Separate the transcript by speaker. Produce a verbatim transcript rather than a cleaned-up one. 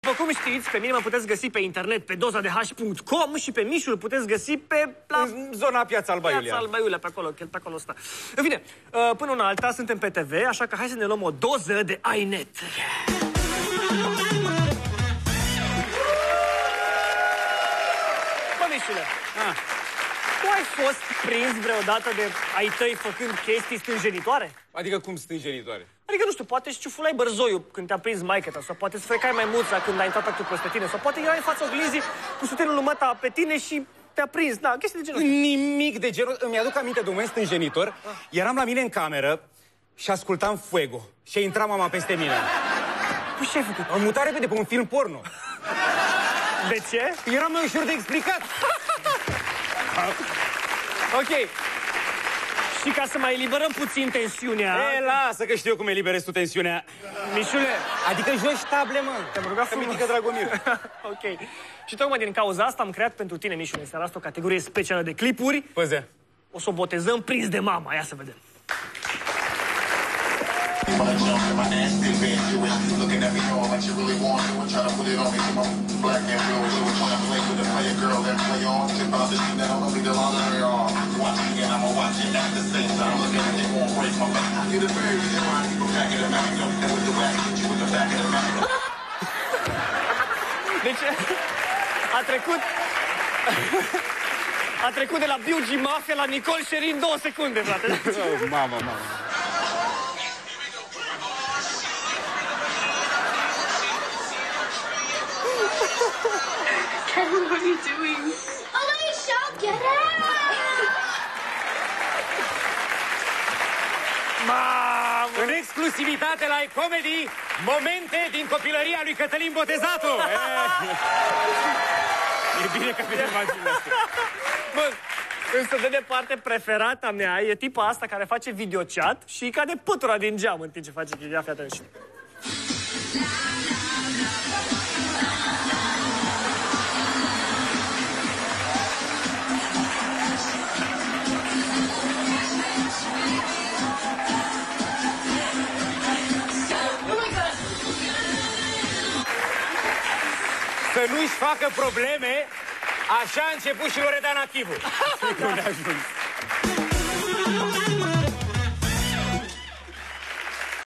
Speaker 1: După cum știți, pe mine mă puteți găsi pe internet pe doza de h punct com și pe Mișu îl puteți găsi pe... La...
Speaker 2: În zona Piața Alba Iulia.
Speaker 1: Piața Alba Iulia, pe acolo, chiar pe acolo stă. În fine, până una alta suntem pe T V, așa că hai să ne luăm o doză de iNet. Bă, Mișule, ah. tu ai fost prins vreodată de ai tăi făcând chestii stânjenitoare?
Speaker 2: Adică cum stânjenitoare?
Speaker 1: Adică, nu știu, poate și ciufulai bărzoiul când te-a prins maică-ta, sau poate îți frecai maimuța când ai intrat actul peste tine, sau poate erai în fața oglinzii cu sutenul lui măta pe tine și te-a prins, da, chestii de genul ăsta.
Speaker 2: Nimic de genul. Îmi aduc aminte de un moment stânjenitor. Ah. Eram la mine în cameră și ascultam Fuego și intra mama peste mine.
Speaker 1: Păi ce ai făcut?
Speaker 2: Am mutat repede pe un film porno.
Speaker 1: De ce?
Speaker 2: Era mai ușor de explicat.
Speaker 1: Ok. Și ca să mai eliberăm puțin tensiunea...
Speaker 2: E, lasă că știu eu cum eliberezi tu tensiunea.
Speaker 1: Mișule...
Speaker 2: Adică joci table, mă.
Speaker 1: Te-am rugat frumos.
Speaker 2: Mitică Dragomir.
Speaker 1: Ok. Și tocmai din cauza asta am creat pentru tine, Mișule, în seara asta o categorie specială de clipuri.
Speaker 2: Păze.
Speaker 1: O să o botezăm Prins de Mama. Ia să vedem. Deci a trecut a trecut de la Biugi Mafia la Nicol Șerin două secunde, frate.
Speaker 2: Oh, mama, mama.
Speaker 3: Kevin, what are you doing? Alicia, get out!
Speaker 1: Mamă!
Speaker 2: În exclusivitate la iComedy, momente din copilăria lui Cătălin Botezatu. E bine că avem imaginea asta.
Speaker 1: Bă, însă de departe preferata mea e tipa asta care face videochat și cade pătura din geam în timp ce face chestia. Fii atent.
Speaker 2: Să nu-și facă probleme, așa a început și Loredana Chivu.